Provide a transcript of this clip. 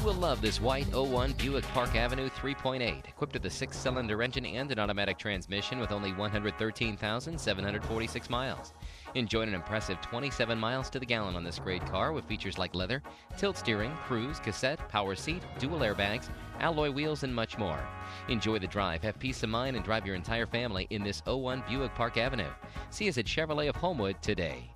will love this white '01 Buick Park Avenue 3.8, equipped with a 6-cylinder engine and an automatic transmission with only 113,746 miles. Enjoy an impressive 27 miles to the gallon on this great car with features like leather, tilt steering, cruise, cassette, power seat, dual airbags, alloy wheels, and much more. Enjoy the drive, have peace of mind, and drive your entire family in this '01 Buick Park Avenue. See us at Chevrolet of Homewood today.